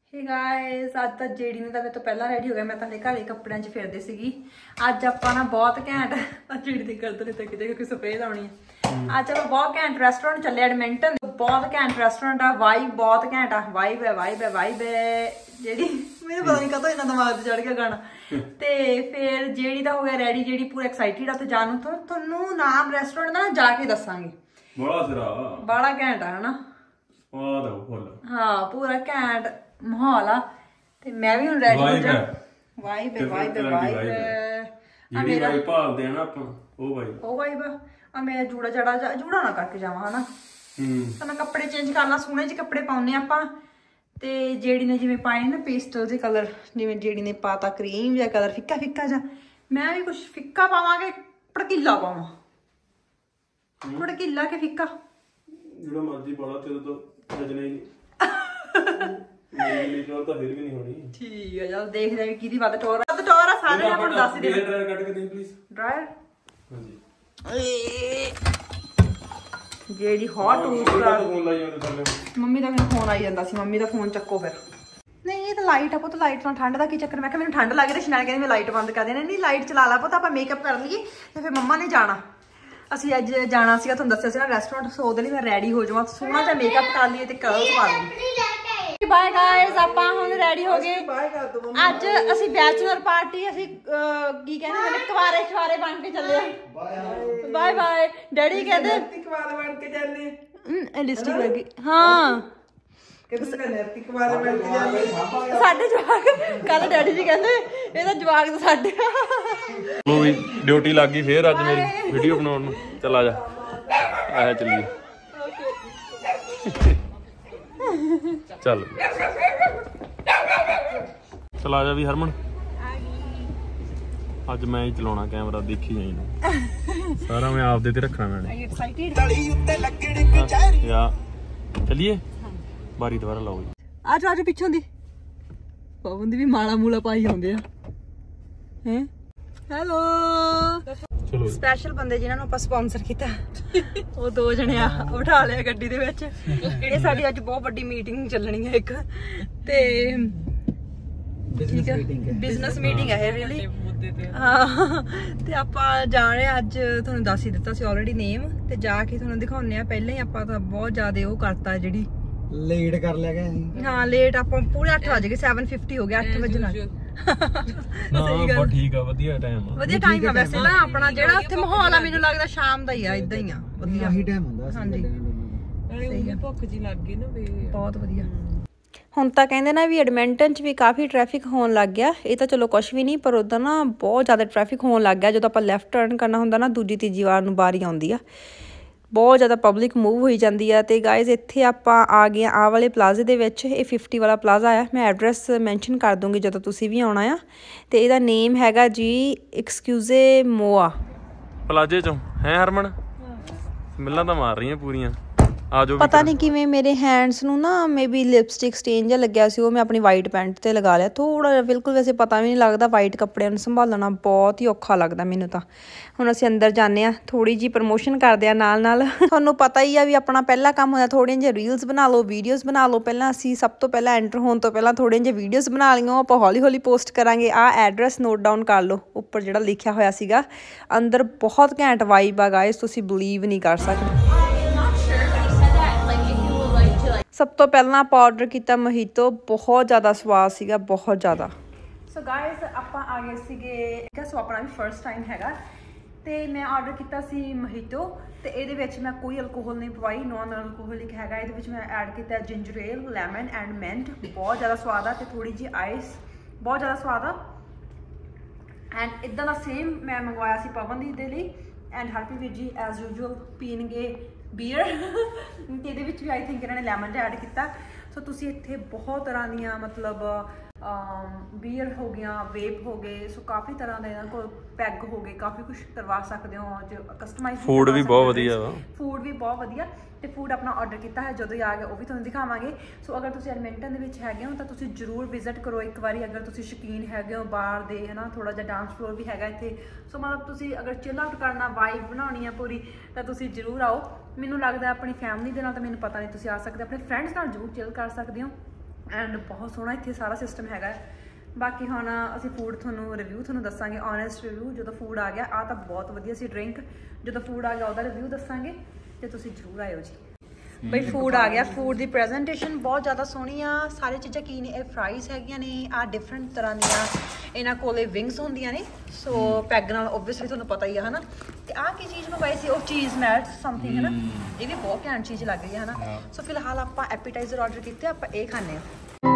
Hey guys ਅੱਜ ਤਾਂ ਜਿਹੜੀ ਨੇ ਤਾਂ ਮੇਰੇ ਤੋਂ ਪਹਿਲਾਂ ਰੈਡੀ ਹੋ ਗਿਆ। ਮੈਂ ਤਾਂ ਹਲੇ ਘਰੇ ਕੱਪੜਿਆਂ 'ਚ ਫਿਰਦੀ ਸੀਗੀ। ਅੱਜ ਆਪਾਂ ਨਾ ਬਹੁਤ ਘੈਂਟ ਜਿਹੜੀ ਦੀ ਕਰਦ ਨੇ ਤਾਂ ਕਿਤੇ ਕੋਈ ਸਪਰੇਅ ਲਾਉਣੀ ਹੈ। ਅੱਜ ਆਪਾਂ ਬਹੁਤ ਘੈਂਟ ਰੈਸਟੋਰੈਂਟ ਚੱਲੇ ਐਡਮਿੰਟਨ। ਬਹੁਤ ਘੈਂਟ ਰੈਸਟੋਰੈਂਟ ਆ, ਵਾਈਬ ਬਹੁਤ ਘੈਂਟ ਆ। ਵਾਈਬ ਹੈ ਜਿਹੜੀ ਮੈਨੂੰ ਪਤਾ ਨਹੀਂ ਕਦੋਂ ਇੰਨਾ ਦਿਮਾਗ ਤੇ ਚੜ ਗਿਆ ਗਾਣਾ। ਤੇ ਫਿਰ ਜਿਹੜੀ ਤਾਂ ਹੋ ਗਿਆ ਰੈਡੀ, ਜਿਹੜੀ ਪੂਰਾ ਐਕਸਾਈਟਿਡ ਆ ਤੇ ਜਾਣ ਨੂੰ। ਤੁਹਾਨੂੰ ਨਾਮ ਰੈਸਟੋਰੈਂਟ ਦਾ ਨਾ ਜਾ ਕੇ ਦੱਸਾਂਗੇ। ਬੜਾ ਘੈਂਟ ਆ ਹਨਾ। ਹਾਂ ਪੂਰਾ ਘੈਂਟ ਮਾਹੌਲ ਆ। ਤੇ ਮੈਂ ਵੀ ਹੁਣ ਰੈਡੀ ਹੋ ਜਾ। ਵਾਈਬ ਆ ਮੇਰਾ ਭਾਲਦੇ ਆ ਨਾ ਆਪਾਂ। ਉਹ ਵਾਈਬ ਆ ਮੇਰਾ ਜੂੜਾ ਨਾ ਕਰਕੇ ਜਾਵਾਂ ਹਨਾ। ਤਾਂ ਮੈਂ ਕੱਪੜੇ ਚੇਂਜ ਕਰ ਲਾਂ, ਸੋਹਣੇ ਜਿਹੇ ਕੱਪੜੇ ਪਾਉਣੇ ਆਪਾਂ। ਤੇ ਜਿਹੜੀ ਨੇ ਜਿਵੇਂ ਪਾਏ ਨਾ ਪੇਸਟਲ ਜਿਹੇ ਕਲਰ, ਜਿਵੇਂ ਜਿਹੜੀ ਨੇ ਪਾਤਾ ਕਰੀਮ ਜਿਹਾ ਕਲਰ, ਫਿੱਕਾ ਜਿਹਾ। ਮੈਂ ਵੀ ਕੁਛ ਫਿੱਕਾ ਪਾਵਾਂਗੇ, ਭੜਕੀਲਾ ਪਾਵਾਂ। ਭੜਕੀਲਾ ਕੇ ਫਿੱਕਾ ਜਿਹੜਾ ਮਰਜ਼ੀ ਪਾਲਾ ਤੇਰੇ ਤੋਂ ਸਜਣੇ ਮੇਰੀ ਗੱਲ ਤਾਂ ਫਿਰ ਵੀ ਨਹੀਂ ਹੋਣੀ। ਠੀਕ ਹੈ ਚਲ ਦੇਖਦੇ ਆ ਕਿਹਦੀ ਵੱਧ ਟੋਰ ਆ। ਸਾਰੇ ਆਪਾਂ ਨੂੰ ਦੱਸ ਦੇ। ਡਰਾਇਰ ਕੱਢ ਕੇ ਦੇ ਪਲੀਜ਼। ਡਰਾਇਰ ਹਾਂਜੀ। ਜਿਹੜੀ ਹੌਟ ਟੂਸਟ ਆ। ਫੋਨ ਲਾਈ ਜਾਂਦੇ ਥੱਲੇ। ਮੰਮੀ ਦਾ ਮੈਨੂੰ ਫੋਨ ਆਈ ਜਾਂਦਾ ਸੀ। ਮੰਮੀ ਦਾ ਫੋਨ ਚੱਕੋ ਫਿਰ। ਨਹੀਂ ਇਹ ਤਾਂ ਲਾਈਟ ਆ ਪੁੱਤ, ਲਾਈਟ ਨਾਲ ਠੰਡ ਦਾ ਕੀ ਚੱਕਰ। ਮੈਂ ਕਿਹਾ ਮੈਨੂੰ ਠੰਡ ਲੱਗ ਰਹੀ। ਸ਼ਨਾਲ ਕਹਿੰਦੀ ਮੈਂ ਲਾਈਟ ਬੰਦ ਕਰ ਦੇਣਾ। ਨਹੀਂ ਲਾਈਟ ਚਲਾ ਲਾ ਪੁੱਤ, ਆਪਾਂ ਮੇਕਅਪ ਕਰ ਲਈਏ। ਤੇ ਫਿਰ ਮੰਮਾ ਨੇ ਜਾਣਾ। ਅਸੀਂ ਅੱਜ ਜਾਣਾ ਸੀਗਾ, ਤੁਹਾਨੂੰ ਦੱਸਿਆ ਸੀ ਨਾ ਰੈਸਟੋਰੈਂਟ। ਸੋ ਉਹਦੇ ਲਈ ਮੈਂ ਰੈਡੀ ਹੋ ਜਾਵਾਂ, ਸੋਹਣਾ ਜਿਹਾ ਮੇਕਅਪ ਕਰ ਲਈਏ ਤੇ ਕਰਲਸ ਪਾ ਲਈਏ। ਬਾਏ ਗਾਇਸ, ਆਪਾਂ ਹੁਣ ਰੈਡੀ ਹੋ ਗਏ। ਅੱਜ ਅਸੀਂ ਬੈਚਲਰ ਪਾਰਟੀ, ਅਸੀਂ ਕੀ ਕਹਿੰਦੇ ਨੇ ਕੁਆਰੇ ਬਣ ਕੇ ਚੱਲੇ ਆ। Bye bye. ਡੈਡੀ ਕਹਿੰਦੇ ਕੁਆਰੇ ਬਣ ਕੇ ਚੱਲੇ ਲਿਸਟਿਕ ਲੱਗੀ। ਹਾਂ ਸਾਡੇ ਜਵਾਕ ਕੱਲ ਡੈਡੀ ਜੀ ਕਹਿੰਦੇ ਇਹਦਾ ਜਵਾਕ ਤਾਂ ਸਾਡੇ। ਉਹ ਵੀ ਡਿਊਟੀ ਲੱਗ ਗਈ ਫੇਰ ਅੱਜ ਮੇਰੀ ਵੀਡੀਓ ਬਣਾਉਣ ਨੂੰ। ਚੱਲ ਆ ਜਾ, ਆਇਆ ਚੱਲੀਏ। ਚੱਲ ਆ ਜਾ ਵੀ ਹਰਮਨ। ਅੱਜ ਮੈਂ ਹੀ ਚਲਾਉਣਾ ਕੈਮਰਾ, ਦੇਖੀ ਜਾਈ ਨੂੰ ਸਾਰਾ ਮੈਂ ਆਪਦੇ ਤੇ ਰੱਖਣਾ। ਮੈਨੇ ਯਾ ਚੱਲੀਏ। ਬਾਰੀ ਦੁਬਾਰਾ ਲਾਓ ਜੀ। ਆਜੋ ਪਿੱਛੋਂ ਦੀ ਪਵਨ ਦੀ ਵੀ ਮਾਲਾ ਮੂਲਾ ਪਾਈ ਆਉਂਦੇ ਆ। ਹੈ ਹੈਲੋ। ਚਲੋ ਸਪੈਸ਼ਲ ਬੰਦੇ ਜਿਨ੍ਹਾਂ ਨੂੰ ਆਪਾਂ ਸਪਾਂਸਰ ਕੀਤਾ ਉਹ ਦੋ ਜਣੇ ਆ ਉਠਾ ਲਿਆ ਗੱਡੀ ਦੇ ਵਿੱਚ। ਇਹ ਸਾਡੀ ਅੱਜ ਬਹੁਤ ਵੱਡੀ ਮੀਟਿੰਗ ਚੱਲਣੀ ਹੈ ਇੱਕ। ਤੇ ਬਿਜ਼ਨਸ ਮੀਟਿੰਗ ਹੈ ਇਹ ਰੀਅਲੀ। ਹਾਂ ਤੇ ਆਪਾਂ ਜਾ ਰਹੇ ਆ ਅੱਜ। ਤੁਹਾਨੂੰ ਦੱਸ ਹੀ ਦਿੱਤਾ ਸੀ ਆਲਰੇਡੀ ਨੇਮ। ਤੇ ਜਾ ਕੇ ਤੁਹਾਨੂੰ ਦਿਖਾਉਂਦੇ ਆ। ਪਹਿਲਾਂ ਹੀ ਆਪਾਂ ਤਾਂ ਬਹੁਤ ਜ਼ਿਆਦਾ ਉਹ ਕਰਤਾ, ਜਿਹੜੀ ਲੇਟ ਕਰ ਲਿਆ ਗਿਆ। ਹਾਂ ਲੇਟ ਆਪਾਂ ਪੂਰੇ 8 ਵਜ ਗਏ। 7:50 ਹੋ ਗਿਆ। 8 ਵਜੇ ਨਾਲ ਠੀਕ ਆ। ਵਧੀਆ ਟਾਈਮ ਆ ਵੈਸੇ ਨਾ ਆਪਣਾ ਜਿਹੜਾ ਉੱਥੇ ਮਾਹੌਲ ਆ। ਮੈਨੂੰ ਲੱਗਦਾ ਸ਼ਾਮ ਦਾ ਹੀ ਆ, ਇਦਾਂ ਹੀ ਆ। ਵਧੀਆ ਹੀ ਟਾਈਮ ਹੁੰਦਾ। ਹਾਂਜੀ ਭੁੱਖ ਜੀ ਲੱਗ ਗਈ ਨਾ। ਬਹੁਤ ਵਧੀਆ। ਹੁਣ ਤਾਂ ਕਹਿੰਦੇ ਨਾ ਵੀ ਐਡਮਿੰਟਨ 'ਚ ਵੀ ਕਾਫੀ ਟ੍ਰੈਫਿਕ ਹੋਣ ਲੱਗ ਗਿਆ। ਇਹ ਤਾਂ ਚਲੋ ਕੁਛ ਵੀ ਨਹੀਂ, ਪਰ ਉੱਧਰ ਨਾ ਬਹੁਤ ਜ਼ਿਆਦਾ ਟ੍ਰੈਫਿਕ ਹੋਣ ਲੱਗ ਗਿਆ। ਜਦੋਂ ਆਪਾਂ ਲੈਫਟ ਟਰਨ ਕਰਨਾ ਹੁੰਦਾ ਨਾ, ਦੂਜੀ ਤੀਜੀ ਵਾਰ ਨੂੰ ਵਾਰੀ ਆਉਂਦੀ ਆ। ਬਹੁਤ ਜ਼ਿਆਦਾ ਪਬਲਿਕ ਮੂਵ ਹੋਈ ਜਾਂਦੀ ਆ। ਤੇ ਗਾਇਜ਼ ਇੱਥੇ ਆਪਾਂ ਆ ਗਏ ਆ ਵਾਲੇ ਪਲਾਜ਼ੇ ਦੇ ਵਿੱਚ। ਇਹ 50 ਵਾਲਾ ਪਲਾਜ਼ਾ ਆ। ਮੈਂ ਐਡਰੈਸ ਮੈਂਸ਼ਨ ਕਰ ਦੂੰਗੀ ਜਦੋਂ ਤੁਸੀਂ ਵੀ ਆਉਣਾ ਆ। ਤੇ ਇਹਦਾ ਨੇਮ ਹੈਗਾ ਜੀ ਐਕਸਕਿਊਜ਼ੇ ਮੋਆ ਪਲਾਜ਼ੇ ਚੋਂ। ਹੈ ਹਰਮਨ ਮਿਲਾਂ ਤਾਂ ਮਾਰ ਰਹੀਆਂ ਪੂਰੀਆਂ। ਪਤਾ ਨਹੀਂ ਕਿਵੇਂ ਮੇਰੇ ਹੈਂਡਸ ਨੂੰ ਨਾ ਮੇਬੀ ਲਿਪਸਟਿਕ ਸਟੇਨ ਜਿਹਾ ਲੱਗਿਆ ਸੀ। ਉਹ ਮੈਂ ਆਪਣੀ ਵਾਈਟ ਪੈਂਟ ਤੇ ਲਗਾ ਲਿਆ ਥੋੜਾ ਜਿਹਾ। ਬਿਲਕੁਲ ਵੈਸੇ ਪਤਾ ਵੀ ਨਹੀਂ ਲੱਗਦਾ। ਵਾਈਟ ਕੱਪੜਿਆਂ ਨੂੰ ਸੰਭਾਲਣਾ ਬਹੁਤ ਹੀ ਔਖਾ ਲੱਗਦਾ ਮੈਨੂੰ ਤਾਂ। ਹੁਣ ਅਸੀਂ ਅੰਦਰ ਜਾਂਦੇ ਹਾਂ, ਥੋੜੀ ਜਿਹੀ ਪ੍ਰਮੋਸ਼ਨ ਕਰਦੇ ਆ ਨਾਲ ਨਾਲ। ਤੁਹਾਨੂੰ ਪਤਾ ਹੀ ਆ ਵੀ ਆਪਣਾ ਪਹਿਲਾ ਕੰਮ ਹੁੰਦਾ ਥੋੜ੍ਹੀਆਂ ਜਿਹੀਆਂ ਰੀਲਸ ਬਣਾ ਲਓ, ਵੀਡੀਓਜ਼ ਬਣਾ ਲਓ। ਪਹਿਲਾਂ ਅਸੀਂ ਸਭ ਤੋਂ ਪਹਿਲਾਂ ਐਂਟਰ ਹੋਣ ਤੋਂ ਪਹਿਲਾਂ ਥੋੜ੍ਹੀਆਂ ਜਿਹੀਆਂ ਵੀਡੀਓਜ਼ ਬਣਾ ਲਈਆਂ। ਆਪਾਂ ਹੌਲੀ ਹੌਲੀ ਪੋਸਟ ਕਰਾਂਗੇ। ਆਹ ਐਡਰੈਸ ਨੋਟ ਡਾਊਨ ਕਰ ਲਓ, ਉੱਪਰ ਜਿਹੜਾ ਲਿਖਿਆ ਹੋਇਆ ਸੀਗਾ। ਅੰਦਰ ਬਹੁਤ ਘੈਂਟ ਵਾਈਬ ਆ ਗਾਇਸ, ਤੁਸੀਂ ਬਿਲੀਵ ਨਹੀਂ ਕਰ ਸਕਦੇ। ਸਭ ਤੋਂ ਪਹਿਲਾਂ ਆਪਾਂ ਆਰਡਰ ਕੀਤਾ ਮੋਹਿਤੋ। ਬਹੁਤ ਜ਼ਿਆਦਾ ਸਵਾਦ ਸੀਗਾ, ਬਹੁਤ ਜ਼ਿਆਦਾ। ਸੋ ਗਾਇਸ ਆਪਾਂ ਆ ਗਏ ਸੀਗੇ। ਸੋ ਆਪਣਾ ਵੀ ਫਰਸਟ ਟਾਈਮ ਹੈਗਾ। ਤੇ ਮੈਂ ਆਰਡਰ ਕੀਤਾ ਸੀ ਮੋਹਿਤੋ। ਤੇ ਇਹਦੇ ਵਿੱਚ ਮੈਂ ਕੋਈ ਅਲਕੋਹਲ ਨਹੀਂ ਪਵਾਈ, ਨੋਨ ਅਲਕੋਹਲਿਕ ਹੈਗਾ। ਇਹਦੇ ਵਿੱਚ ਮੈਂ ਐਡ ਕੀਤਾ ginger ale, lemon and mint. ਬਹੁਤ ਜ਼ਿਆਦਾ ਸਵਾਦ ਆ। ਤੇ ਥੋੜੀ ਜਿਹੀ ਆਈਸ, ਬਹੁਤ ਜ਼ਿਆਦਾ ਸਵਾਦ ਆ। ਐਂਡ ਇੱਦਾਂ ਦਾ ਸੇਮ ਮੈਂ ਮੰਗਵਾਇਆ ਸੀ ਪਵਨਦੀਪ ਦੇ ਲਈ। ਐਂਡ ਹਰਪ੍ਰੀਤ ਵੀਰ ਜੀ ਐਜ਼ ਯੂਜੂਅਲ ਪੀਣਗੇ ਬੀਅਰ। ਤੇ ਇਹਦੇ ਵਿੱਚ ਵੀ ਆਈ ਥਿੰਕ ਇਹਨਾਂ ਨੇ ਲੈਮਨ ਐਡ ਕੀਤਾ। ਸੋ ਤੁਸੀਂ ਇੱਥੇ ਬਹੁਤ ਤਰ੍ਹਾਂ ਦੀਆਂ ਮਤਲਬ ਬੀਅਰ ਹੋ ਗਈਆਂ, ਵੇਪ ਹੋ ਗਏ। ਸੋ ਕਾਫੀ ਤਰ੍ਹਾਂ ਦੇ ਇਹਨਾਂ ਕੋਲ ਪੈਗ ਹੋ ਗਏ, ਕਾਫੀ ਕੁਛ ਕਰਵਾ ਸਕਦੇ ਹੋ। ਕਸਟਮਾਈਜ਼ ਫੂਡ ਵੀ ਬਹੁਤ ਵਧੀਆ ਵਾ। ਫੂਡ ਵੀ ਬਹੁਤ ਵਧੀਆ। ਤੇ ਫੂਡ ਆਪਣਾ ਆਰਡਰ ਕੀਤਾ ਹੈ, ਜਦੋਂ ਹੀ ਆ ਗਿਆ ਉਹ ਵੀ ਤੁਹਾਨੂੰ ਦਿਖਾਵਾਂਗੇ। ਸੋ ਅਗਰ ਤੁਸੀਂ ਐਡਮਿੰਟਨ ਦੇ ਵਿੱਚ ਹੈਗੇ ਹੋ ਤਾਂ ਤੁਸੀਂ ਜ਼ਰੂਰ ਵਿਜ਼ਿਟ ਕਰੋ ਇੱਕ ਵਾਰੀ। ਅਗਰ ਤੁਸੀਂ ਸ਼ੌਕੀਨ ਹੈਗੇ ਹੋ ਬਾਹਰ ਦੇ, ਹੈ ਨਾ, ਥੋੜਾ ਜਿਹਾ ਡਾਂਸ ਫਲੋਰ ਵੀ ਹੈਗਾ ਇੱਥੇ। ਸੋ ਮਤਲਬ ਤੁਸੀਂ ਅਗਰ ਚਿਲ ਆਊਟ ਕਰਨਾ, ਵਾਈਬ ਬਣਾਉਣੀ ਹੈ ਪੂਰੀ, ਤਾਂ ਤੁਸੀਂ ਜ਼ਰੂਰ ਆਓ। ਮੈਨੂੰ ਲੱਗਦਾ ਆਪਣੀ ਫੈਮਿਲੀ ਦੇ ਨਾਲ ਤਾਂ ਮੈਨੂੰ ਪਤਾ ਨਹੀਂ ਤੁਸੀਂ ਆ ਸਕਦੇ, ਆਪਣੇ ਫਰੈਂਡਸ ਨਾਲ ਜ਼ਰੂਰ ਚਿਲ ਕਰ ਸਕਦੇ ਹੋ। ਐਂਡ ਬਹੁਤ ਸੋਹਣਾ ਇੱਥੇ ਸਾਰਾ ਸਿਸਟਮ ਹੈਗਾ। ਬਾਕੀ ਹੁਣ ਅਸੀਂ ਫੂਡ ਰਿਵਿਊ ਤੁਹਾਨੂੰ ਦੱਸਾਂਗੇ, ਓਨੈਸਟ ਰਿਵਿਊ। ਜਦੋਂ ਫੂਡ ਆ ਗਿਆ ਆ ਤਾਂ ਬਹੁਤ ਵਧੀਆ ਸੀ ਡਰਿੰਕ, ਜਦੋਂ ਫੂਡ ਆ ਗਿਆ ਉਹਦਾ ਰਿਵਿਊ ਦੱਸਾਂਗੇ ਤੇ ਤੁਸੀਂ ਜ਼ਰੂਰ ਆਇਓ ਜੀ। ਬਈ ਫੂਡ ਆ ਗਿਆ, ਫੂਡ ਦੀ ਪ੍ਰੈਜੈਂਟੇਸ਼ਨ ਬਹੁਤ ਜ਼ਿਆਦਾ ਸੋਹਣੀ ਆ। ਸਾਰੀ ਚੀਜ਼ਾਂ ਕੀ ਨੇ, ਇਹ ਫਰਾਈਜ਼ ਹੈਗੀਆਂ ਨੇ, ਆ ਡਿਫਰੈਂਟ ਤਰ੍ਹਾਂ ਦੀਆਂ ਇਹਨਾਂ ਕੋਲੇ ਵਿੰਗਸ ਹੁੰਦੀਆਂ ਨੇ। ਸੋ ਪੈਗ ਨਾਲ ਓਬਵੀਅਸਲੀ ਤੁਹਾਨੂੰ ਪਤਾ ਹੀ ਆ ਹਨਾ। ਤੇ ਆਹ ਕੀ ਚੀਜ਼ ਮੰਗਵਾਈ ਸੀ, ਉਹ ਚੀਜ਼ ਮੈਟ ਸਮਥਿੰਗ ਹੈ ਨਾ, ਇਹ ਵੀ ਬਹੁਤ ਘੈਂਟ ਚੀਜ਼ ਲੱਗ ਰਹੀ ਹੈ ਹਨਾ। ਸੋ ਫਿਲਹਾਲ ਆਪਾਂ ਐਪੀਟਾਈਜ਼ਰ ਆਰਡਰ ਕੀਤੇ, ਆਪਾਂ ਇਹ ਖਾਂਦੇ ਹਾਂ।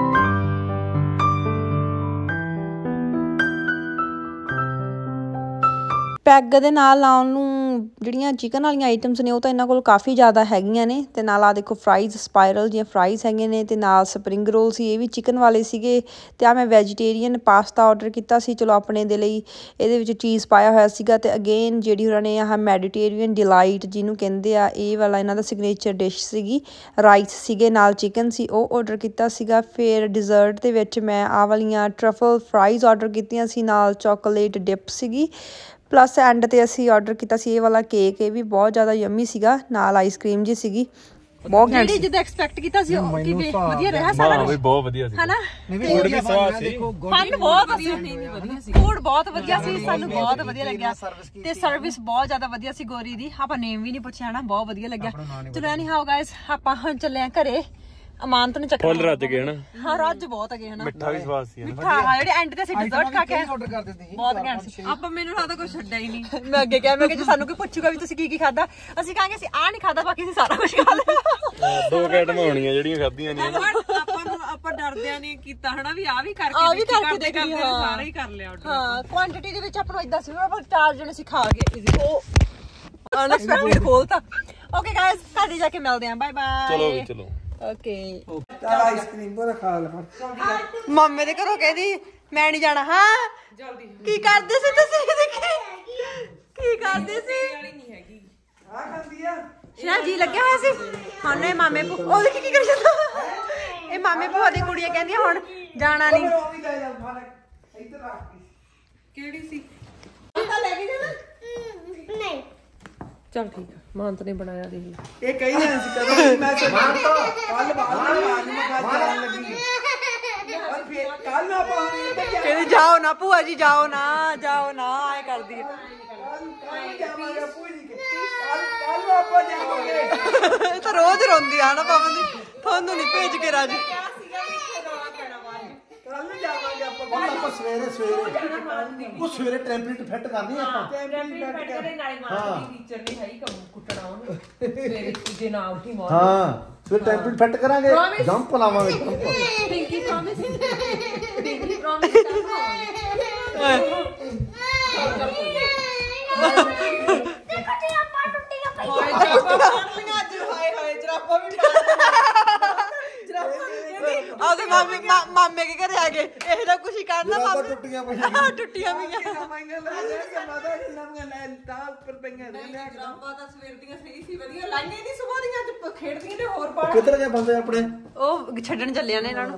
ਪੈਗ ਦੇ ਨਾਲ ਆਉਣ ਨੂੰ ਜਿਹੜੀਆਂ ਚਿਕਨ ਵਾਲੀਆਂ ਆਈਟਮਸ ਨੇ ਉਹ ਤਾਂ ਇਹਨਾਂ ਕੋਲ ਕਾਫੀ ਜ਼ਿਆਦਾ ਹੈਗੀਆਂ ਨੇ। ਤੇ ਨਾਲ ਆ ਦੇਖੋ ਫਰਾਈਜ਼, ਸਪਾਇਰਲ ਦੀਆਂ ਫਰਾਈਜ਼ ਹੈਗੀਆਂ ਨੇ, ਤੇ ਨਾਲ ਸਪਰਿੰਗ ਰੋਲ ਸੀ, ਇਹ ਵੀ ਚਿਕਨ ਵਾਲੇ ਸੀਗੇ। ਤੇ ਆ ਮੈਂ ਵੈਜੀਟੇਰੀਅਨ ਪਾਸਤਾ ਆਰਡਰ ਕੀਤਾ ਸੀ, ਚਲੋ ਆਪਣੇ ਦੇ ਲਈ। ਇਹਦੇ ਵਿੱਚ ਚੀਜ਼ ਪਾਇਆ ਹੋਇਆ ਸੀਗਾ। ਤੇ ਅਗੇਨ ਜਿਹੜੀ ਉਹਨਾਂ ਨੇ ਆਹ ਮੈਡੀਟੇਰੀਅਨ ਡਿਲਾਈਟ ਜਿਹਨੂੰ ਕਹਿੰਦੇ ਆ, ਇਹ ਵਾਲਾ ਇਹਨਾਂ ਦਾ ਸਿਗਨੇਚਰ ਡਿਸ਼ ਸੀਗੀ। ਰਾਈਸ ਸੀਗੇ, ਨਾਲ ਚਿਕਨ ਸੀ, ਉਹ ਆਰਡਰ ਕੀਤਾ ਸੀਗਾ। ਫਿਰ ਡਿਜ਼ਰਟ ਦੇ ਵਿੱਚ ਮੈਂ ਆਹ ਵਾਲੀਆਂ ਟਰਫਲ ਫਰਾਈਜ਼ ਆਰਡਰ ਕੀਤੀਆਂ ਸੀ, ਨਾਲ ਚੋਕਲੇਟ ਡਿਪ ਸੀਗੀ। ਪਲੱਸ ਐਂਡ ਤੇ ਅਸੀਂ ਆਰਡਰ ਕੀਤਾ ਸੀ ਇਹ ਵਾਲਾ ਕੇਕ, ਇਹ ਵੀ ਬਹੁਤ ਜ਼ਿਆਦਾ ਯੰਮੀ ਸੀਗਾ, ਨਾਲ ਆਈਸਕ੍ਰੀਮ ਜੀ ਸੀਗੀ। ਬਹੁਤ ਘੈਂਟ ਸੀ, ਜਿੱਦਾਂ ਐਕਸਪੈਕਟ ਕੀਤਾ ਸੀ ਵਧੀਆ ਰਿਹਾ ਸਾਰਾ ਕੁਝ, ਬਹੁਤ ਵਧੀਆ ਸੀ ਹਨਾ। ਫੂਡ ਵੀ ਸਵਾਦ ਸੀ, ਫਨ ਬਹੁਤ ਵਧੀਆ ਸੀ, ਫੂਡ ਬਹੁਤ ਵਧੀਆ ਸੀ, ਸਾਨੂੰ ਬਹੁਤ ਵਧੀਆ ਲੱਗਿਆ। ਤੇ ਸਰਵਿਸ ਬਹੁਤ ਜ਼ਿਆਦਾ ਵਧੀਆ ਸੀ ਗੋਰੀ ਦੀ। ਆਪਾਂ ਨੇਮ ਵੀ ਨਹੀਂ ਪੁੱਛਿਆ ਨਾ, ਬਹੁਤ ਵਧੀਆ ਲੱਗਿਆ। ਚਲੋ ਐਨੀ ਹਾਓ ਗਾਇਸ, ਆਪਾਂ ਹੁਣ ਚੱਲੇ ਆ ਘਰੇ। ਅਮਾਨਤ ਨੂੰ ਚੱਕਰ ਫੁੱਲ ਰੱਜ ਗਏ ਹਨਾ। ਹਾਂ ਰੱਜ ਬਹੁਤ ਗਏ ਹਨਾ, ਮਿੱਠਾ ਵੀ ਸਵਾਦ ਸੀ। ਮਿੱਠਾ ਜਿਹੜੇ ਐਂਡ ਤੇ ਅਸੀਂ ਡਿਜ਼ਰਟ ਖਾ ਕੇ ਆਰਡਰ ਕਰ ਦਿੱਤੇ ਸੀ, ਬਹੁਤ ਘੈਂਟ ਸੀ। ਆਪਾਂ ਮੈਨੂੰ ਲੱਗਦਾ ਕੁਝ ਛੱਡਿਆ ਹੀ ਨਹੀਂ। ਮੈਂ ਅੱਗੇ ਕਿਹਾ, ਮੈਂ ਕਿ ਜੇ ਸਾਨੂੰ ਕੋਈ ਪੁੱਛੂਗਾ ਵੀ ਤੁਸੀਂ ਕੀ ਖਾਦਾ, ਅਸੀਂ ਕਹਾਂਗੇ ਅਸੀਂ ਆਹ ਨਹੀਂ ਖਾਦਾ, ਬਾਕੀ ਅਸੀਂ ਸਾਰਾ ਕੁਝ ਖਾ ਲਿਆ। ਦੋ ਆਈਟਮਾਂ ਹੋਣੀਆਂ ਜਿਹੜੀਆਂ ਖਾਧੀਆਂ ਨਹੀਂ। ਆਪਾਂ ਡਰਦਿਆਂ ਨਹੀਂ ਕੀਤਾ ਹਨਾ ਵੀ ਆਹ ਵੀ ਕਰਕੇ ਕਰਦੇ ਸਾਰਾ ਹੀ ਕਰ ਲਿਆ ਆਰਡਰ। ਹਾਂ ਕੁਆਂਟੀਟੀ ਦੇ ਵਿੱਚ ਆਪਾਂ ਨੂੰ ਇਦਾਂ ਸੀ ਆਪਾਂ 4 ਜਣੇ ਅਸੀਂ ਖਾ ਗਏ ਈਜ਼ੀ। ਉਹ ਅਨਐਕਸਪੈਕਟਡ ਖੋਲਤਾ। ਓਕੇ ਗਾਇਸ, ਘਰ ਜਾ ਕੇ ਮਿਲਦੇ ਆਂ, ਬਾਏ ਬਾਏ। ਚਲੋ ਵੀ ਚਲੋ। ਓਕੇ ਆਈਸਕ੍ਰੀਮ ਪੂਰਾ ਖਾ ਲੈ। ਮੰਮੀ ਦੇ ਘਰੋਂ ਕਹਿੰਦੀ ਮੈਂ ਨਹੀਂ ਜਾਣਾ। ਹਾਂ ਜਲਦੀ ਕੀ ਕਰਦੇ ਸੀ ਤੁਸੀਂ? ਦੇਖੀ ਕੀ ਕਰਦੇ ਸੀ? ਨਹੀਂ ਹੈਗੀ ਆ ਖਾਂਦੀ ਆ ਸ਼ਿਆ ਜੀ ਲੱਗਿਆ ਹੋਇਆ ਸੀ। ਹੁਣ ਇਹ ਮਾਮੇ ਉਹ ਦੇਖੀ ਕੀ ਕਰੀ ਜਾਂਦਾ। ਇਹ ਮਾਮੇ ਭੂਆ ਦੀ ਕੁੜੀਆਂ ਕਹਿੰਦੀਆਂ ਹੁਣ ਜਾਣਾ ਨਹੀਂ। ਕਿਹੜੀ ਸੀ? ਲੈ ਕੇ ਜਾਣਾ ਨਹੀਂ। चल ठीक है, मानत ने बनाया देख लो। ये कही है कदों मैं मान तो कल बाहर में खा जाने लगी और फिर कल ना पानी कहती जाओ ना भूआ जी, जाओ ना आए कर दी। कल जावांगे भूआ जी के, कल आपा जावांगे। तो रोज रोंदी है ना पवन दी, थानू नहीं भेज के राजी। कल जावांगे ਆਪਾਂ ਸਵੇਰੇ ਉਹ ਸਵੇਰੇ ਟੈਂਪਰੇਚਰ ਫਿੱਟ ਕਰਨੀ ਆਪਾਂ। ਟੈਂਪਰੇਚਰ ਫਿੱਟ ਕਰੇ ਨਾਲੇ ਮਾਰ ਦੀ ਟੀਚਰ ਨਹੀਂ ਹੈ ਹੀ ਕੰਮ ਕੁੱਟਣਾ ਉਹਨੂੰ ਸਵੇਰੇ ਜੇ ਨਾ ਉੱਠੀ ਮੋਰ। ਹਾਂ ਸਵੇਰੇ ਟੈਂਪਰੇਚਰ ਫਿੱਟ ਕਰਾਂਗੇ, ਜੰਪ ਲਾਵਾਂਗੇ। ਪਿੰਕੀ ਪ੍ਰੋਮਿਸ, ਪਿੰਕੀ ਪ੍ਰੋਮਿਸ ਕਰਾਂਗੇ। ਦੇਖੋ ਆਪਾਂ ਟੁੱਟੀਆਂ ਪਈਆਂ ਅੱਜ। ਹਾਏ ਹਾਏ ਜਰਾਬਾਂ ਵੀ ਆਦੇ ਮਾਮੇ ਕੇ ਘਰੇ ਆ ਗਏ, ਇਹ ਤਾਂ ਕੁਛ ਹੀ ਕਰਨਾ। ਮਾਮੇ ਟੁੱਟੀਆਂ ਪਈਆਂ ਪਈਆਂ ਤਾਂ ਸਵੇਰ ਦੀਆਂ ਸਹੀ ਸੀ, ਵਧੀਆ ਲਾਈਆਂ ਨਹੀਂ ਸੁਬਾਹ ਦੀਆਂ ਖੇਡਦੀਆਂ ਤੇ ਹੋਰ ਪਾ। ਕਿੱਧਰ ਗਏ ਬੰਦੇ ਆਪਣੇ? ਉਹ ਛੱਡਣ ਚੱਲਿਆ ਨੇ ਇਹਨਾਂ ਨੂੰ।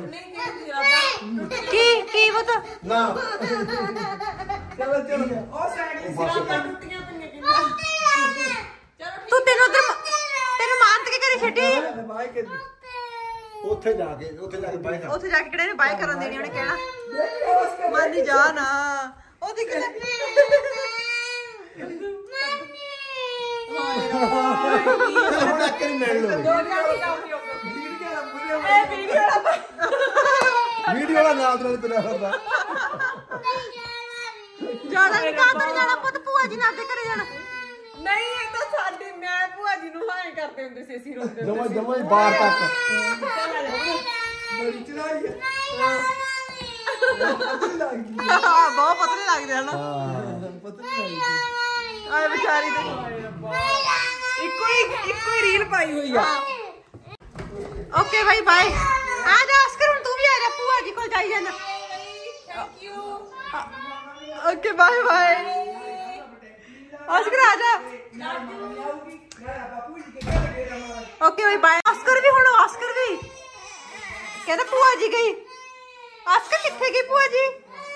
ਕੀ ਪਤਾ ਨਾ। ਚਲੋ ਉਹ ਸਾਈਕਲ ਜਰਾਬਾਂ ਟੁੱਟੀਆਂ ਪਈਆਂ ਚਲੋ ਤੂੰ ਤੈਨੂੰ ਮਾਨਤ ਕੇ ਘਰੇ ਛੱਡੀ। ਉੱਥੇ ਜਾ ਕੇ ਕਿਹੜੇ ਨੇ ਬਾਏ ਕਰਨ ਦੇਣੀ ਉਹਨੇ ਕਹਿਣਾ ਮਾਨੀ ਜਾ ਨਾ। ਉਹ ਦੇਖ ਲੈ ਹੁਣ ਅੱਕਰ ਮਿਲ ਲੋ। ਵੀਡੀਓ ਵਾਲਾ ਨਾਲ ਤੇ ਤੁਰਿਆ ਫਿਰਦਾ। ਜਾਣਾ ਨਹੀਂ ਕਾਹਤੋਂ ਜਾਣਾ ਪੁੱਤ, ਭੂਆ ਜੀ ਨਾਲ ਦੇ ਘਰੇ ਜਾਣਾ। ਨਹੀਂ ਇਹ ਤਾਂ ਸਾਡੇ, ਮੈਂ ਭੂਆ ਜੀ ਨੂੰ ਹਾਏ ਕਰਦੇ ਹੁੰਦੇ ਸੀ ਅਸੀਂ ਰੋਂਦੇ ਜਮਾ ਬਾਹਰ ਤੱਕ। ਬੜੀ ਚੜਾਈ ਹੈ, ਬਹੁਤ ਪਤਲੇ ਲੱਗਦੇ ਹਨ। ਪਤਲੇ ਲੱਗਦੇ ਆਏ ਵਿਚਾਰੀ ਤੇ ਇੱਕੋ ਹੀ ਰੀਲ ਪਾਈ ਹੋਈ ਆ। Okay bye bye. ਆ ਜਾ ਅਸਕਰ, ਹੁਣ ਤੂੰ ਵੀ ਆ ਜਾ, ਭੂਆ ਜੀ ਕੋਲ ਜਾਈ ਜਾਣਾ। Thank you. Okay bye bye. Oscar आ जा। ओके भाई बाय। ऑस्कर भी हुण, ऑस्कर भी कहता भूआ जी गई। ऑस्कर किथे गई भूआ जी?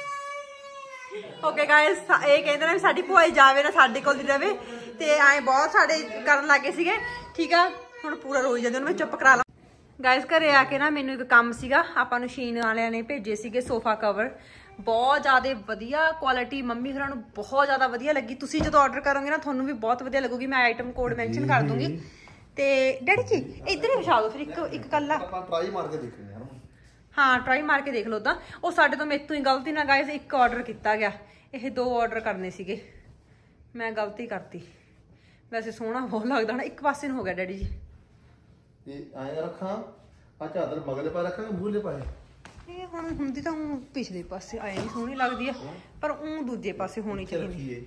ओके गाइस, ये कहते ना साडी भूआ जी जावे ना साडे कोल दी रहे ते आए बहुत साडे करन लगे सीगे। ठीक है हुण पूरा रोई जांदे, मैं चुप करा ला। ਗਾਇਸ ਘਰੇ ਆ ਕੇ ਨਾ ਮੈਨੂੰ ਇੱਕ ਕੰਮ ਸੀਗਾ, ਆਪਾਂ ਨੂੰ ਸ਼ੀਨ ਵਾਲਿਆਂ ਨੇ ਭੇਜੇ ਸੀਗੇ ਸੋਫਾ ਕਵਰ, ਬਹੁਤ ਜ਼ਿਆਦਾ ਵਧੀਆ ਕੁਆਲਿਟੀ, ਮੰਮੀ ਹੋਰਾਂ ਨੂੰ ਬਹੁਤ ਜ਼ਿਆਦਾ ਵਧੀਆ ਲੱਗੀ। ਤੁਸੀਂ ਜਦੋਂ ਆਰਡਰ ਕਰੋਗੇ ਨਾ ਤੁਹਾਨੂੰ ਵੀ ਬਹੁਤ ਵਧੀਆ ਲੱਗੂਗੀ, ਮੈਂ ਆਈਟਮ ਕੋਡ ਮੈਂਸ਼ਨ ਕਰ ਦੂੰਗੀ। ਤੇ ਡੈਡੀ ਜੀ ਇੱਧਰ ਹੀ ਵਿਛਾ ਦਿਓ ਫਿਰ ਇੱਕ ਕੱਲਾ, ਆਪਾਂ ਟਰਾਈ ਮਾਰ ਕੇ ਦੇਖਣੀ ਯਾਰ। ਹਾਂ ਟਰਾਈ ਮਾਰ ਕੇ ਦੇਖ ਲਓ। ਤਾਂ ਉਹ ਸਾਡੇ ਤੋਂ ਮੇਤੋਂ ਹੀ ਗਲਤੀ ਨਾਲ ਗਾਇਸ ਇੱਕ ਆਰਡਰ ਕੀਤਾ ਗਿਆ, ਇਹ 2 ਆਰਡਰ ਕਰਨੇ ਸੀਗੇ, ਮੈਂ ਗਲਤੀ ਕਰਤੀ। ਵੈਸੇ ਸੋਹਣਾ ਬਹੁਤ ਲੱਗਦਾ ਨਾ, ਇੱਕ ਪਾਸੇ ਨੂੰ ਹੋ ਗਿਆ ਡੈਡੀ ਜੀ। ਇਹ ਐਂ ਰੱਖਾਂ, ਆ ਚਾਦਰ ਮਗਲੇ ਪਾ ਰੱਖਾਂ ਮੂਹਰੇ ਪਾਏ। ਇਹ ਹੁਣ ਹੁੰਦੀ ਤਾਂ ਪਿਛਲੇ ਪਾਸੇ ਆਏ ਨਹੀਂ ਸੋਹਣੀ ਲੱਗਦੀ ਆ, ਪਰ ਦੂਜੇ ਪਾਸੇ ਹੋਣੀ ਚਾਹੀਦੀ।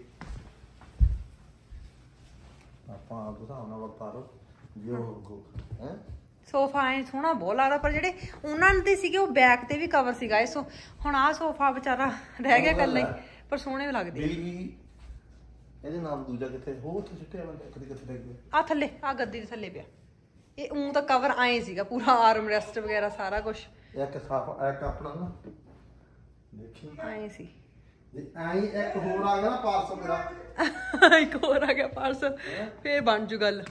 ਆਪਾਂ ਆਪ ਹਿਸਾਬ ਨਾਲ ਵਰਤਾਰੋ ਜੋ ਹੈ। ਸੋਫਾ ਐ ਸੋਹਣਾ ਬਹੁਤ ਲੱਗਦਾ, ਪਰ ਜਿਹੜੇ ਉਹਨਾਂ ਦੇ ਸੀਗੇ ਉਹ ਬੈਕ ਤੇ ਵੀ ਕਵਰ ਸੀਗਾ ਇਸ। ਹੁਣ ਆਹ ਸੋਫਾ ਵਿਚਾਰਾ ਰਹਿ ਗਿਆ ਇਕੱਲਾ ਹੀ, ਪਰ ਸੋਹਣੇ ਵੀ ਲੱਗਦੇ। ਇਹਦੇ ਨਾਲ ਦੂਜਾ ਕਿੱਥੇ ਹੋ, ਉੱਥੇ ਸਿੱਟਿਆ ਕਿੱਥੇ ਲੱਗ ਗਿਆ? ਆ ਥੱਲੇ, ਆ ਗੱਦੀ ਦੇ ਥੱਲੇ ਪਿਆ। ਇਹ ਤਾਂ ਕਵਰ ਆਏ ਸੀਗਾ ਪੂਰਾ, ਆਰਮ ਰੈਸਟ ਵਗੈਰਾ ਸਾਰਾ ਕੁਝ ਇੱਕ ਸਾਫ, ਇੱਕ ਆਪਣਾ ਨਾ ਦੇਖੀ ਆਏ ਸੀ। ਐਂ ਇੱਕ ਹੋਰ ਆ ਗਿਆ ਨਾ ਪਾਰਸਲ ਮੇਰਾ, ਇੱਕ ਹੋਰ ਆ ਗਿਆ ਪਾਰਸਲ, ਫੇਰ ਬਣ ਜੂ ਗੱਲ।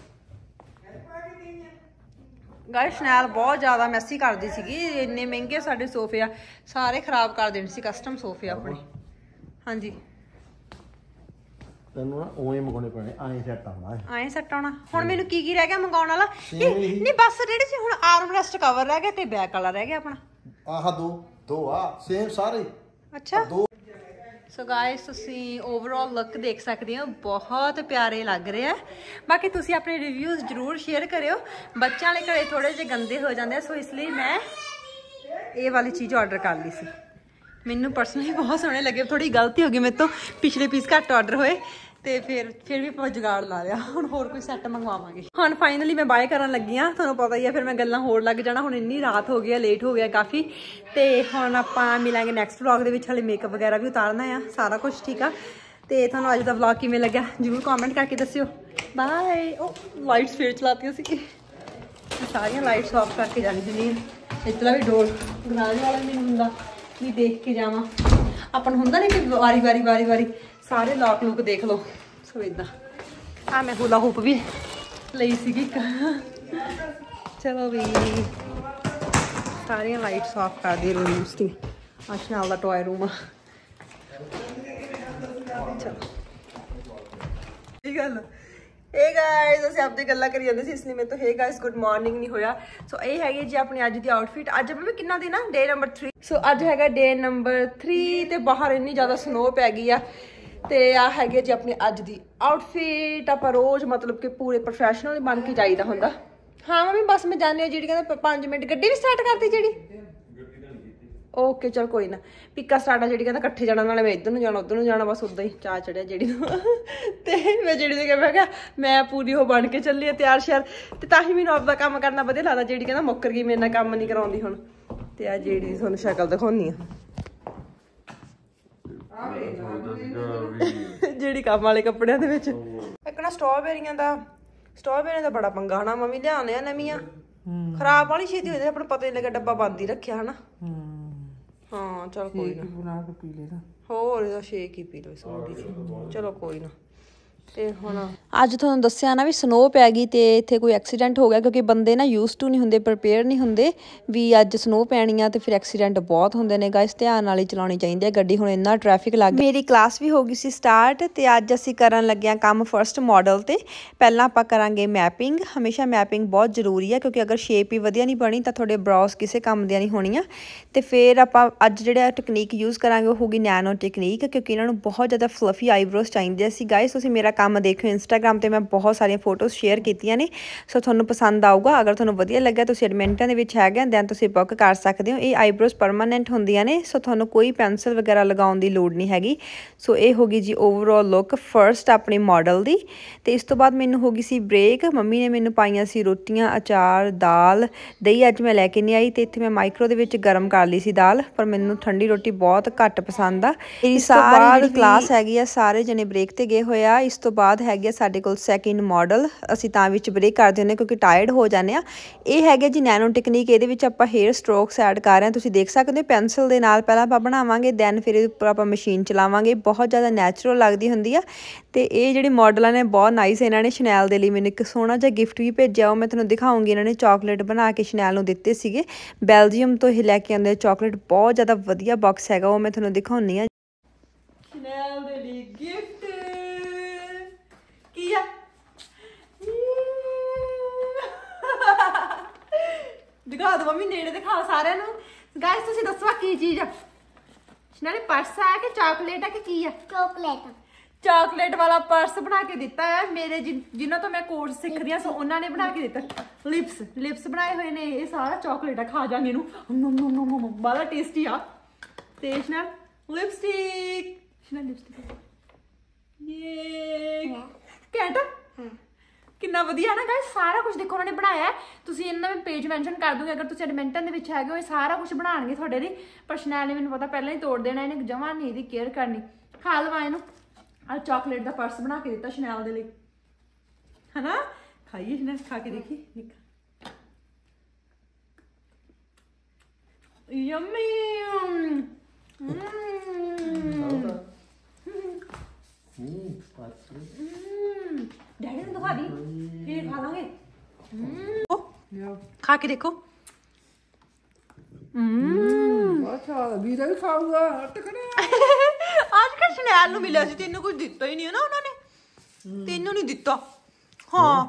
ਗਾਇਸ ਸ਼ਨੈਲ ਬਹੁਤ ਜ਼ਿਆਦਾ ਮੈਸੀ ਕਰਦੀ ਸੀਗੀ, ਇੰਨੇ ਮਹਿੰਗੇ ਸਾਡੇ ਸੋਫੇ ਆ, ਸਾਰੇ ਖਰਾਬ ਕਰ ਦੇਣੇ ਸੀ, ਕਸਟਮ ਸੋਫੇ ਆਪਣੇ। ਹਾਂਜੀ ਤੈਨੂੰ ਨਾ ਉਵੇਂ ਮੰਗਾਉਣੇ ਪੈਣੇ, ਐਂ ਸੈੱਟ ਆਉਣਾ ਹੈ, ਐਂ ਸੈੱਟ ਆਉਣਾ। ਹੁਣ ਮੈਨੂੰ ਕੀ ਰਹਿ ਗਿਆ ਮੰਗਾਉਣ ਵਾਲਾ? ਨਹੀਂ ਬਸ ਜਿਹੜੀ ਸੀ ਹੁਣ ਆਰਮ ਰੈਸਟ ਕਵਰ ਰਹਿ ਗਿਆ ਤੇ ਬੈਕ ਵਾਲਾ ਰਹਿ ਗਿਆ ਆਪਣਾ। ਆਹ ਦੋ ਆ ਸੇਮ ਸਾਰੇ। ਅੱਛਾ ਸੋ ਗਾਇਸ ਤੁਸੀਂ ਓਵਰਆਲ ਲੁੱਕ ਦੇਖ ਸਕਦੇ ਹੋ, ਬਹੁਤ ਪਿਆਰੇ ਲੱਗ ਰਹੇ ਆ। ਬਾਕੀ ਤੁਸੀਂ ਆਪਣੇ ਰਿਵਿਊਜ਼ ਜ਼ਰੂਰ ਸ਼ੇਅਰ ਕਰਿਓ। ਬੱਚਿਆਂ ਵਾਲੇ ਘਰੇ ਥੋੜੇ ਜਿਹੇ ਗੰਦੇ ਹੋ ਜਾਂਦੇ ਆ, ਸੋ ਇਸ ਲਈ ਮੈਂ ਇਹ ਵਾਲੀ ਚੀਜ਼ ਆਰਡਰ ਕਰ ਲਈ ਸੀ। ਮੈਨੂੰ ਪਰਸਨਲੀ ਬਹੁਤ ਸੋਹਣੇ ਲੱਗੇ, ਥੋੜੀ ਗਲਤੀ ਹੋ ਗਈ ਮੇਰੇ ਤੋਂ, ਪਿਛਲੇ ਪੀਸ ਘੱਟ ਆਰਡਰ ਹੋਏ ਤੇ ਫਿਰ ਵੀ ਆਪਾਂ ਜੁਗਾੜ ਲਾ ਲਿਆ। ਹੁਣ ਹੋਰ ਕੋਈ ਸੈੱਟ ਮੰਗਵਾਵਾਂਗੇ। ਹੁਣ ਫਾਈਨਲੀ ਮੈਂ ਬਾਏ ਕਰਨ ਲੱਗੀ ਆ, ਤੁਹਾਨੂੰ ਪਤਾ ਹੀ ਆ ਫਿਰ ਮੈਂ ਗੱਲਾਂ ਹੋਰ ਲੱਗ ਜਾਣਾ। ਹੁਣ ਇੰਨੀ ਰਾਤ ਹੋ ਗਈ ਆ, ਲੇਟ ਹੋ ਗਿਆ ਕਾਫੀ, ਤੇ ਹੁਣ ਆਪਾਂ ਮਿਲਾਂਗੇ ਨੈਕਸਟ ਵਲੌਗ ਦੇ ਵਿੱਚ। ਹਾਲੇ ਮੇਕਅਪ ਵਗੈਰਾ ਵੀ ਉਤਾਰਨਾ ਆ, ਸਾਰਾ ਕੁਝ ਠੀਕ ਆ। ਤੇ ਤੁਹਾਨੂੰ ਅੱਜ ਦਾ ਵਲੌਗ ਕਿਵੇਂ ਲੱਗਿਆ ਜ਼ਰੂਰ ਕਮੈਂਟ ਕਰਕੇ ਦੱਸਿਓ। ਬਾਏ। ਉਹ ਲਾਈਟਸ ਫੇਰ ਚਲਾਤੀਆਂ ਸੀ, ਸਾਰੀਆਂ ਲਾਈਟਸ ਆਫ ਕਰਕੇ ਜਾਣੀ ਜਲੀਨ। ਇਤਲਾ ਵੀ ਡੋਰ ਗਰਾਜ ਵਾਲਾ ਨਹੀਂ ਹੁੰਦਾ ਵੀ ਦੇਖ ਕੇ ਜਾਵਾਂ, ਆਪਾਂ ਨੂੰ ਹੁੰਦਾ ਨਹੀਂ ਕਿ ਵਾਰੀ ਵਾਰੀ ਸਾਰੇ ਲੌਕ ਲੂਕ ਦੇਖ ਲਓ। ਸੋ ਇਦਾਂ ਆ ਮੈਂ ਹੁਲਾ ਹੂਪ ਵੀ ਲਈ ਸੀਗੀ। ਚਲੋ ਵੀ ਸਾਰੀਆਂ ਲਾਈਟਸ ਆਫ ਕਰ ਦੇ ਰੂਮਸ ਦੀ। ਅੱਛਾ ਨਾਲ ਦਾ ਟੋਏ ਰੂਮ ਆ। ਚਲੋ ਠੀਕ ਗੱਲ। ਹੇ ਗਾਇਸ ਅਸੀਂ ਆਪਦੀ ਗੱਲਾਂ ਕਰੀ ਜਾਂਦੇ ਸੀ, ਇਸ ਲਈ ਮੇਰੇ ਤੋਂ ਹੇ ਗਾਇਸ ਗੁੱਡ ਮਾਰਨਿੰਗ ਨਹੀਂ ਹੋਇਆ। ਸੋ ਇਹ ਹੈਗੀ ਜੀ ਆਪਣੀ ਅੱਜ ਦੀ ਆਊਟਫਿਟ। ਅੱਜ ਮੈਂ ਕਿੰਨਾ ਦਿਨ ਆ, ਡੇ ਨੰਬਰ 3। ਸੋ ਅੱਜ ਹੈਗਾ ਡੇ ਨੰਬਰ 3 ਤੇ ਬਾਹਰ ਇੰਨੀ ਜ਼ਿਆਦਾ ਸਨੋ ਪੈ ਗਈ ਆ। ਤੇ ਆ ਹੈਗੀ ਜੀ ਆਪਣੀ ਅੱਜ ਦੀ ਆਊਟਫਿਟ। ਆਪਾਂ ਰੋਜ਼ ਮਤਲਬ ਕਿ ਪੂਰੇ ਪ੍ਰੋਫੈਸ਼ਨਲ ਬਣ ਕੇ ਜਾਈਦਾ ਹੁੰਦਾ। ਹਾਂ ਮੰਮੀ ਬਸ ਮੈਂ ਜਾਣੀ ਜਿਹੜੀ ਕਹਿੰਦਾ 5 ਮਿੰਟ। ਗੱਡੀ ਵੀ ਸਟਾਰਟ ਕਰਤੀ ਜਿਹੜੀ? ਓਕੇ ਚਲ ਕੋਈ ਨਾ। ਪਿੱਕਾ ਸਟਾਰਟ ਆ ਜਿਹੜੀ ਕਹਿੰਦਾ ਇਕੱਠੇ ਜਾਣਾ, ਨਾਲੇ ਮੈਂ ਇੱਧਰ ਨੂੰ ਜਾਣਾ ਉੱਧਰ ਨੂੰ ਜਾਣਾ, ਬਸ ਉਦਾਂ ਹੀ ਚਾਹ ਚੜਿਆ ਜਿਹੜੀ ਨੂੰ। ਤੇ ਮੈਂ ਜਿਹੜੀ ਨੇ ਕਿਹਾ ਮੈਂ ਕਿਹਾ ਮੈਂ ਪੂਰੀ ਉਹ ਬਣ ਕੇ ਚੱਲੀ ਆ ਤਿਆਰ ਸ਼ਿਆਰ। ਤੇ ਤਾਂ ਹੀ ਮੈਨੂੰ ਆਪਦਾ ਕੰਮ ਕਰਨਾ ਵਧੀਆ ਲੱਗਦਾ। ਜਿਹੜੀ ਕਹਿੰਦਾ ਮੁੱਕਰ ਗਈ ਮੇਰੇ ਨਾਲ ਕੰਮ ਨਹੀਂ ਕਰਾਉਂਦੀ ਹੁਣ। ਤੇ ਆ ਜਿਹੜੀ ਤੁਹਾਨੂੰ ਸ਼ਕਲ ਦਿਖਾਉਣੀ ਆ, ਜਿਹੜੀ ਕੰਮ ਵਾਲੇ ਕੱਪੜਿਆਂ ਦੇ ਵਿੱਚ। ਇੱਕ ਨਾ ਸਟ੍ਰਾਬੇਰੀਆਂ ਦਾ ਬੜਾ ਪੰਗਾ ਹਨਾ। ਮੰਮੀ ਲਿਆਉਂਦੇ ਆ ਨਵੀਆਂ, ਖਰਾਬ ਵਾਲੀ ਛੇਤੀ ਹੋ ਜਾਂਦੀ, ਆਪਾਂ ਨੂੰ ਪਤਾ ਨਹੀਂ ਲੱਗਾ ਡੱਬਾ ਬੰਦ ਹੀ ਰੱਖਿਆ ਹਨਾ। ਹਾਂ ਚਲ ਕੋਈ ਨਾ, ਬਣਾ ਕੇ ਪੀ ਲੈਦਾ। ਹੋਰ ਇਹਦਾ ਸ਼ੇਕ ਹੀ ਪੀ ਲਓ ਸਮੂਦੀ ਚ। ਚਲੋ ਕੋਈ ਨਾ। ਤੇ ਹੁਣ ਅੱਜ ਤੁਹਾਨੂੰ ਦੱਸਿਆ ਨਾ ਵੀ ਸਨੋ ਪੈ ਗਈ ਤੇ ਇੱਥੇ ਕੋਈ ਐਕਸੀਡੈਂਟ ਹੋ ਗਿਆ, ਕਿਉਂਕਿ ਬੰਦੇ ਨਾ ਯੂਜ਼ ਟੂ ਨਹੀਂ ਹੁੰਦੇ, ਪ੍ਰੀਪੇਅਰ ਨਹੀਂ ਹੁੰਦੇ ਵੀ ਅੱਜ ਸਨੋ ਪੈਣੀ ਆ। ਤੇ ਫਿਰ ਐਕਸੀਡੈਂਟ ਬਹੁਤ ਹੁੰਦੇ ਨੇ ਗਾਇਸ, ਧਿਆਨ ਨਾਲ ਹੀ ਚਲਾਉਣੀ ਚਾਹੀਦੀ ਹੈ ਗੱਡੀ। ਹੁਣ ਇੰਨਾ ਟ੍ਰੈਫਿਕ ਲੱਗ ਗਿਆ। ਮੇਰੀ ਕਲਾਸ ਵੀ ਹੋ ਗਈ ਸੀ ਸਟਾਰਟ ਤੇ ਅੱਜ ਅਸੀਂ ਕਰਨ ਲੱਗੇ ਹਾਂ ਕੰਮ ਫਰਸਟ ਮਾਡਲ ਤੇ। ਪਹਿਲਾਂ ਆਪਾਂ ਕਰਾਂਗੇ ਮੈਪਿੰਗ। ਹਮੇਸ਼ਾ ਮੈਪਿੰਗ ਬਹੁਤ ਜ਼ਰੂਰੀ ਹੈ, ਕਿਉਂਕਿ ਅਗਰ ਸ਼ੇਪ ਹੀ ਵਧੀਆ ਨਹੀਂ ਬਣੀ ਤਾਂ ਤੁਹਾਡੇ ਬ੍ਰੋਸ ਕਿਸੇ ਕੰਮ ਦੀਆਂ ਨਹੀਂ ਹੋਣੀਆਂ। ਤੇ ਫਿਰ ਆਪਾਂ ਅੱਜ ਜਿਹੜਾ ਟੈਕਨੀਕ ਯੂਜ਼ ਕਰਾਂਗੇ ਉਹ ਹੋਗੀ ਨੈਨੋ ਟੈਕਨੀਕ, ਕਿਉਂਕਿ ਇਹਨਾਂ ਨੂੰ ਬਹੁਤ ਜ਼ਿਆਦਾ ਫਲਫੀ ਆਈਬ੍ਰੋਸ ਚਾਹੀਦੇ ਸੀ ਗਾਇਸ। ਤੁਸੀਂ ਮੇਰਾ ਕੰਮ ਦੇਖਿਓ ਇੰਸਟਾਗ੍ਰਾਮ ਤੇ, ਮੈਂ ਬਹੁਤ ਸਾਰੀਆਂ ਫੋਟੋਜ਼ ਸ਼ੇਅਰ ਕੀਤੀਆਂ ਨੇ। ਸੋ ਤੁਹਾਨੂੰ ਪਸੰਦ ਆਊਗਾ। ਅਗਰ ਤੁਹਾਨੂੰ ਵਧੀਆ ਲੱਗਾ ਤੁਸੀਂ ਐਡਮਿੰਟਾਂ ਦੇ ਵਿੱਚ ਹੈਗਾ ਦੈਨ ਤੁਸੀਂ ਬੁੱਕ ਕਰ ਸਕਦੇ ਹੋ। ਇਹ ਆਈਬ੍ਰੋਸ ਪਰਮਾਨੈਂਟ ਹੁੰਦੀਆਂ ਨੇ, ਸੋ ਤੁਹਾਨੂੰ ਕੋਈ ਪੈਨਸਲ ਵਗੈਰਾ ਲਗਾਉਣ ਦੀ ਲੋੜ ਨਹੀਂ ਹੈਗੀ। ਸੋ ਇਹ ਹੋ ਗਈ ਜੀ ਓਵਰਆਲ ਲੁੱਕ ਫਰਸਟ ਆਪਣੇ ਮਾਡਲ ਦੀ। ਤੇ ਇਸ ਤੋਂ ਬਾਅਦ ਮੈਨੂੰ ਹੋ ਗਈ ਸੀ ਬ੍ਰੇਕ। ਮੰਮੀ ਨੇ ਮੈਨੂੰ ਪਾਈਆਂ ਸੀ ਰੋਟੀਆਂ, ਅਚਾਰ, ਦਾਲ। ਦਹੀਂ ਅੱਜ ਮੈਂ ਲੈ ਕੇ ਨਹੀਂ ਆਈ ਤੇ ਇੱਥੇ ਮੈਂ ਮਾਈਕਰੋ ਦੇ ਵਿੱਚ ਗਰਮ ਕਰ ਲਈ ਸੀ ਦਾਲ, ਪਰ ਮੈਨੂੰ ਠੰਡੀ ਰੋਟੀ ਬਹੁਤ ਘੱਟ ਪਸੰਦ ਆ। ਇਸ ਤੋਂ ਬਾਅਦ ਕਲਾਸ ਹੈਗੀ ਆ, ਸਾਰੇ ਜਣੇ ਬ੍ਰੇਕ ਤੇ ਗਏ ਹੋਏ ਆ। ਇਸ ਤੋਂ ਤੋਂ ਬਾਅਦ ਹੈਗੇ ਸਾਡੇ ਕੋਲ ਸੈਕਿੰਡ ਮਾਡਲ। ਅਸੀਂ ਤਾਂ ਵਿੱਚ ਬ੍ਰੇਕ ਕਰਦੇ ਹੁੰਦੇ ਕਿਉਂਕਿ ਟਾਇਰਡ ਹੋ ਜਾਂਦੇ ਆ। ਇਹ ਹੈਗੇ ਜੀ ਨੈਨੋ ਟੈਕਨੀਕ। ਇਹਦੇ ਵਿੱਚ ਆਪਾਂ ਹੇਅਰ ਸਟ੍ਰੋਕਸ ਐਡ ਕਰ ਰਹੇ ਹਾਂ, ਤੁਸੀਂ ਦੇਖ ਸਕਦੇ ਹੋ। ਪੈਨਸਲ ਦੇ ਨਾਲ ਪਹਿਲਾਂ ਆਪਾਂ ਬਣਾਵਾਂਗੇ, ਦੈਨ ਫਿਰ ਇਹਦੇ ਉੱਪਰ ਆਪਾਂ ਮਸ਼ੀਨ ਚਲਾਵਾਂਗੇ। ਬਹੁਤ ਜ਼ਿਆਦਾ ਨੈਚੁਰਲ ਲੱਗਦੀ ਹੁੰਦੀ ਆ। ਤੇ ਇਹ ਜਿਹੜੀ ਮਾਡਲਾਂ ਨੇ ਬਹੁਤ ਨਾਈਸ। ਇਹਨਾਂ ਨੇ ਸ਼ਨੈਲ ਦੇ ਲਈ ਮੈਨੂੰ ਇੱਕ ਸੋਹਣਾ ਜਿਹਾ ਗਿਫਟ ਵੀ ਭੇਜਿਆ, ਉਹ ਮੈਂ ਤੁਹਾਨੂੰ ਦਿਖਾਉਂਗੀ। ਇਹਨਾਂ ਨੇ ਚਾਕਲੇਟ ਬਣਾ ਕੇ ਸ਼ਨੈਲ ਨੂੰ ਦਿੱਤੇ ਸੀਗੇ, ਬੈਲਜੀਅਮ ਤੋਂ ਇਹ ਲੈ ਕੇ ਆਉਂਦੇ ਚਾਕਲੇਟ। ਬਹੁਤ ਜ਼ਿਆਦਾ ਵਧੀਆ ਬਾਕਸ ਹੈਗਾ, ਉਹ ਮੈਂ ਤੁਹਾਨੂੰ ਦਿਖਾਉਂਦੀ ਆ। ਸ਼ਨੈਲ ਦੇ ਲਈ ਗਿਫਟ ਕੀ ਆ? ਦਿਖਾ ਦੋ ਮੰਮੀ, ਨੇੜੇ ਦਿਖਾਓ ਸਾਰਿਆਂ ਨੂੰ। ਗਾਇਸ ਤੁਸੀਂ ਦੱਸੋ ਕੀ ਚੀਜ਼ ਆ? ਸ਼ਨੈਲ ਪਰਸ ਆ ਕਿ ਚਾਕਲੇਟ ਆ ਕਿ ਕੀ ਆ? ਚਾਕਲੇਟ ਵਾਲਾ ਪਰਸ ਬਣਾ ਕੇ ਦਿੱਤਾ ਹੈ ਮੇਰੇ ਜਿਨ੍ਹਾਂ ਤੋਂ ਮੈਂ ਕੋਰਸ ਸਿੱਖਦੀ ਹਾਂ, ਸੋ ਉਹਨਾਂ ਨੇ ਬਣਾ ਕੇ ਦਿੱਤਾ। ਲਿਪਸ ਬਣਾਏ ਹੋਏ ਨੇ। ਇਹ ਸਾਰਾ ਚਾਕਲੇਟ ਆ, ਖਾ ਜਾਾਂਗੇ ਇਹਨੂੰ, ਬੜਾ ਟੇਸਟੀ ਆ। ਤੇ ਸ਼ਨੈਲ ਲਿਪਸਟਿਕ, ਸ਼ਨੈਲ ਲਿਪਸਟਿਕ ਇਹ ਘੈਂਟ ਕਿੰਨਾ ਵਧੀਆ ਨਾ ਗਾਇਸ। ਸਾਰਾ ਕੁਝ ਦੇਖੋ ਉਹਨਾਂ ਨੇ ਬਣਾਇਆ। ਤੁਸੀਂ ਇਹਨਾਂ ਮੈਂ ਪੇਜ ਮੈਂਸ਼ਨ ਕਰ ਦੂੰਗੀ, ਅਗਰ ਤੁਸੀਂ ਐਡਮਿੰਟਨ ਦੇ ਵਿੱਚ ਹੈਗੇ ਹੋ। ਇਹ ਸਾਰਾ ਕੁਝ ਬਣਾਉਣਗੇ ਤੁਹਾਡੇ ਲਈ। ਪਰ ਸ਼ਨੈਲ ਨੇ ਮੈਨੂੰ ਪਤਾ ਪਹਿਲਾਂ ਹੀ ਤੋੜ ਦੇਣਾ, ਇਹਨੇ ਜਮਾਂ ਨਹੀਂ ਇਹਦੀ ਕੇਅਰ ਕਰਨੀ। ਖਾ ਲਵਾ ਇਹਨੂੰ। ਆ ਚਾਕਲੇਟ ਦਾ ਪਰਸ ਬਣਾ ਕੇ ਦਿੱਤਾ ਸ਼ਨੈਲ ਦੇ ਲਈ, ਹਨਾ? ਖਾਈਏ ਸ਼ਨੈਲ, ਖਾ ਕੇ ਦੇਖੀ। ਯੰਮੀ। ਡੈਡੀ ਨੂੰ ਦਿਖਾ ਦੀ, ਫਿਰ ਖਾ ਲਾਂਗੇ। ਖਾ ਕੇ ਦੇਖੋ। ਅੱਛਾ ਵੀਰਾ ਵੀ ਖਾਊਗਾ। ਅੱਜ ਕੱਲ ਸ਼ਨੈਲ ਨੂੰ ਮਿਲਿਆ ਸੀ, ਤੈਨੂੰ ਕੁਝ ਦਿੱਤਾ ਹੀ ਨਹੀਂ ਹੈ ਨਾ ਉਹਨਾਂ ਨੇ। ਤੈਨੂੰ ਨਹੀਂ ਦਿੱਤਾ। ਹਾਂ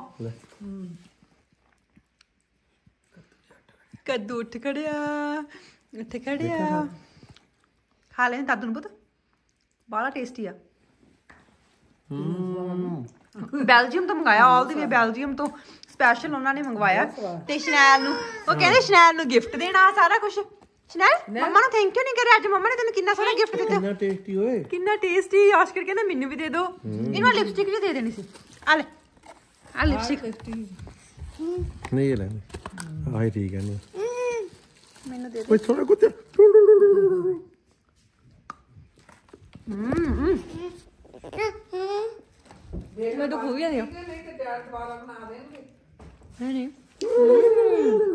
ਕੱਦੂ ਉੱਠ ਖੜਿਆ, ਇੱਥੇ ਖੜਿਆ। ਖਾ ਲੈਣ ਦਾਦੂ ਨੂੰ ਪਤਾ, ਬੜਾ ਟੇਸਟੀ ਆ। ਬੈਲਜੀਅਮ ਤੋਂ ਮੰਗਾਇਆ, ਆਲ ਦੀ ਵੇ ਬੈਲਜੀਅਮ ਤੋਂ ਸਪੈਸ਼ਲ ਉਹਨਾਂ ਨੇ ਮੰਗਵਾਇਆ। ਤੇ ਸ਼ਨੈਲ ਨੂੰ ਉਹ ਕਹਿੰਦੇ ਸ਼ਨੈਲ ਨੂੰ ਗਿਫਟ ਦੇਣਾ ਸਾਰਾ ਕੁਝ। ਸ਼ਨੈਲ ਮੰਮਾ ਨੂੰ ਥੈਂਕ ਯੂ ਨਹੀਂ ਕਰਿਆ ਅੱਜ। ਮੰਮਾ ਨੇ ਤੈਨੂੰ ਕਿੰਨਾ ਸੋਹਣਾ ਗਿਫਟ ਦਿੱਤਾ। ਕਿੰਨਾ ਟੇਸਟੀ ਓਏ, ਕਿੰਨਾ ਟੇਸਟੀ। ਆਸ਼ਕਰ ਕਹਿੰਦਾ ਮੈਨੂੰ ਵੀ ਦੇ ਦਿਓ। ਇਹਨੂੰ ਲਿਪਸਟਿਕ ਵੀ ਦੇ ਦੇਣੀ ਸੀ। ਆ ਲੈ, ਆ ਲਿਪਸਟਿਕ ਨਹੀਂ ਲੈ ਆਈ ਠੀਕ ਹੈ। ਨਹੀਂ ਮੈਨੂੰ ਦੇ ਕੋਈ ਥੋੜਾ ਕੁਝ ਮੈਂ ਤਾਂ ਖੂਬ ਹੀ ਆ ਦਿਓ। ਨਹੀਂ ਤੇ ਦੁਬਾਰਾ ਬਣਾ ਦੇਣਗੇ। ਨਹੀਂ